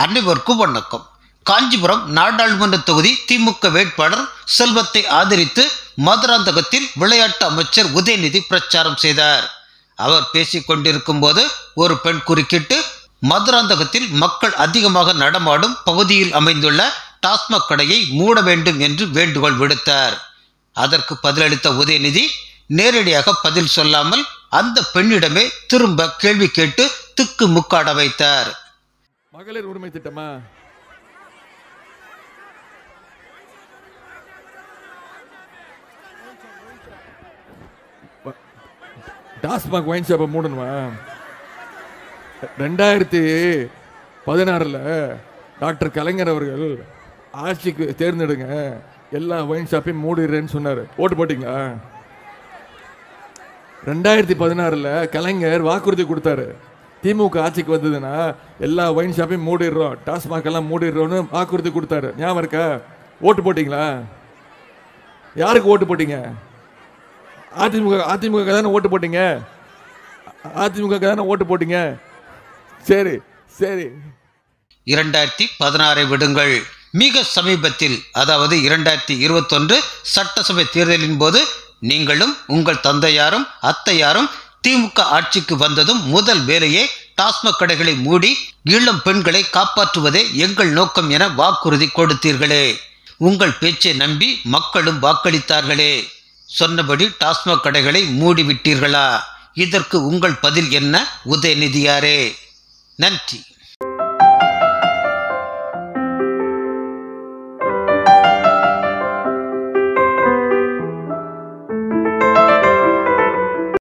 அனைவருக்கும் வணக்கம். காஞ்சிபுரம் நாடாளுமன்ற தொகுதி திமுக வேட்பாளர் செல்வத்தை ஆதரித்து மதுராந்தகத்தில் விளையாட்டு அமைச்சர் உதயநிதி பிரச்சாரம் செய்தார். அவர் பேசிக் கொண்டிருக்கும் போது ஒரு பெண் குறுக்கிட்டு மதுராந்தகத்தில் மக்கள் அதிகமாக நடமாடும் பகுதியில் அமைந்துள்ள டாஸ்மாக் கடையை மூட வேண்டும் என்று வேண்டுகோள் விடுத்தார். அதற்கு பதிலளித்த உதயநிதி நேரடியாக பதில் சொல்லாமல் அந்த பெண்ணிடமே திரும்ப கேள்வி கேட்டு திக்கு முக்காட வைத்தார். மகளிர் உரிமை திட்டமா? டாஸ்மாக் ஒயின் ஷாப்பை மூடணுமா? 2016 டாக்டர் கலைஞர் அவர்கள் ஆட்சிக்கு தேர்ந்தெடுங்க, எல்லா ஒயின் ஷாப்பையும் மூடிடுறேன்னு சொன்னார். ஓட்டு போட்டீங்களா? 2016 கலைஞர் வாக்குறுதி கொடுத்தாரு, திமுக ஆட்சிக்கு வந்ததுன்னா எல்லா ஒயின் ஷாப்பையும் மூடிடுறோம், டாஸ்மாக் எல்லாம் மூடிடுறோம்னு வாக்குறுதி கொடுத்தாரு. ஞாபகம் இருக்கா? ஓட்டு போட்டீங்களா? யாருக்கு ஓட்டு போட்டீங்க? அதிமுக தானே ஓட்டு போட்டீங்க. அதிமுக தானே ஓட்டு போட்டீங்க. சரி சரி, 2016 விடுங்கள். மிக சமீபத்தில், அதாவது 2021 சட்டசபை தேர்தலின் போது நீங்களும் உங்கள் தந்தையாரும் அத்தையாரும் திமுக ஆட்சிக்கு வந்ததும் முதல் வேலையே டாஸ்மாக் கடைகளை மூடி இளம் பெண்களை காப்பாற்றுவதே எங்கள் நோக்கம் என வாக்குறுதி கொடுத்தீர்களே. உங்கள் பேச்சை நம்பி மக்களும் வாக்களித்தார்களே. சொன்னபடி டாஸ்மாக் கடைகளை மூடிவிட்டீர்களா? இதற்கு உங்கள் பதில் என்ன உதயநிதியாரே? நன்றி.